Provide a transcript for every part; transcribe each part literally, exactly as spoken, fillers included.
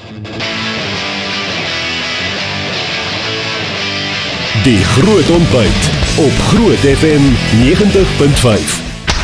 Die Groot Ontbyt op Groot F M negentig punt vyf.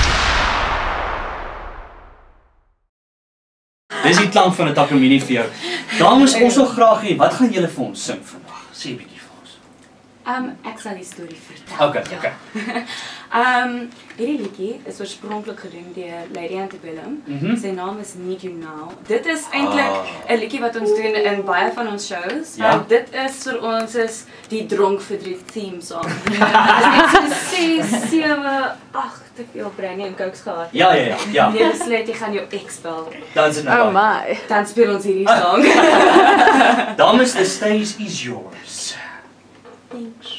Dis die klank van 'n Takamine vir jou. Dames, ons wil graag hê, wat gaan julle vir ons sing vandag? Sê 'n bietjie vir ons. Um, ek sal die storie vertel. Okay, okay. um, hierdie liedjie is oorspronklik gedoen deur Lady Antebellum. Mm -hmm. Sy naam is Need You Now. Dit is eintlik 'n ah. liedjie wat ons doen in baie van ons shows. Ja? Want dit is vir ons is die dronk verdriet theme song. Dit is so ses, sewe, ag, te veel brandy en cokes gehad. Ja, ja, ja. ja. Nee, besluit jy gaan jou ex bel. Dan is dit nou. Oh my. Dan speel ons hierdie song. Dames, the stage is yours. Thanks.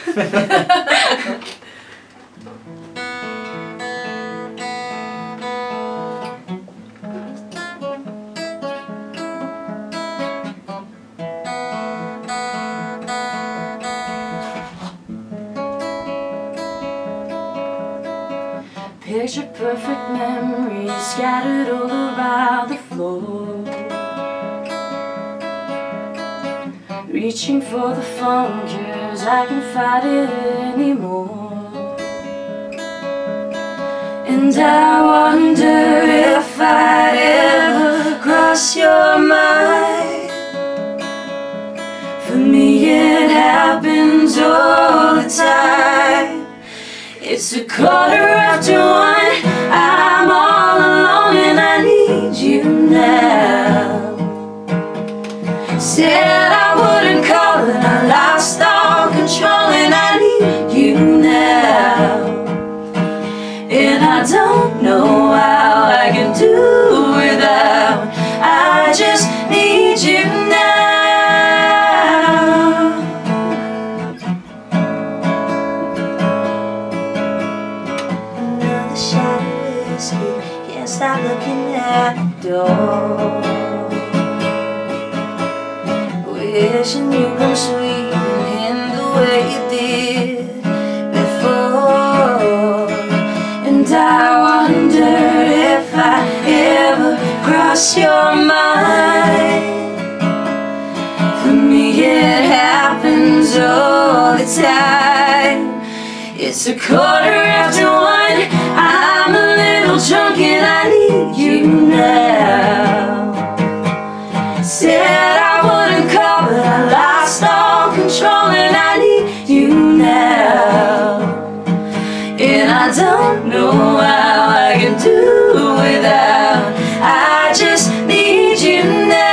Picture perfect memories scattered all around the floor. Reaching for the phone cause I can't find it anymore. And I wonder if I'd ever cross your mind. For me it happens all the time. It's a quarter after one, I'm all alone and I need you now. Said I wouldn't call and I lost all control and I need you now. And I don't know how I can do without, I just need you now. Another shot of whiskey, can't stop looking at the door. Wishing you come sweeping in the way you did before. And I wonder if I ever cross your mind. For me it happens all the time. It's a quarter after one, I'm a little drunk and I need you now. Said I wouldn't call but I lost all control and I need you now. And I don't know how I can do without, I just need you now.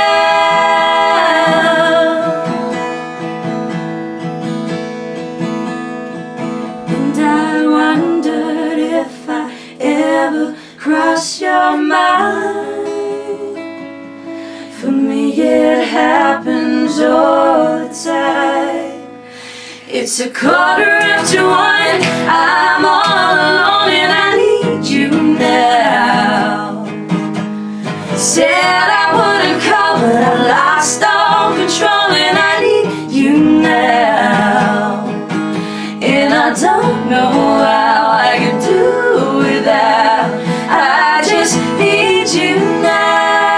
And I wondered if I ever cross your mind. For me it happens all the time. It's a quarter after one, I'm all alone and I need you now. Said I wouldn't call but I lost all control and I need you now. And I don't know how I can do without, I just need you now.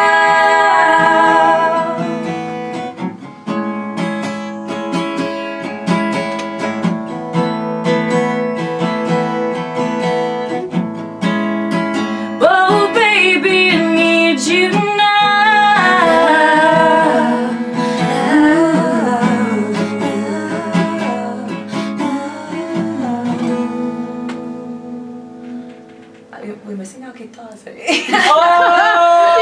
We're missing our guitars, eh? Oh!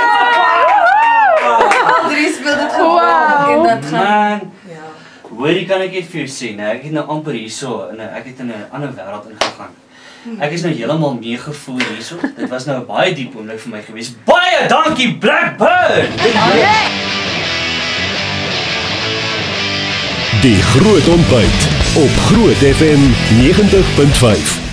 Al drie speel dit gewoon en dat gaan... Man, Ja. hoorie kan ek net vir jou sê, nee, ek het nou amper hierso, in 'n ek het in 'n ander wêreld ingegaan. Ek is nou heeltemal meegevoel hierso. Dit was nou 'n baie diep oomblik vir my gewees. Baie dankie Blackbird. Die Groot Ontbyt op Groot F M negentig punt vyf.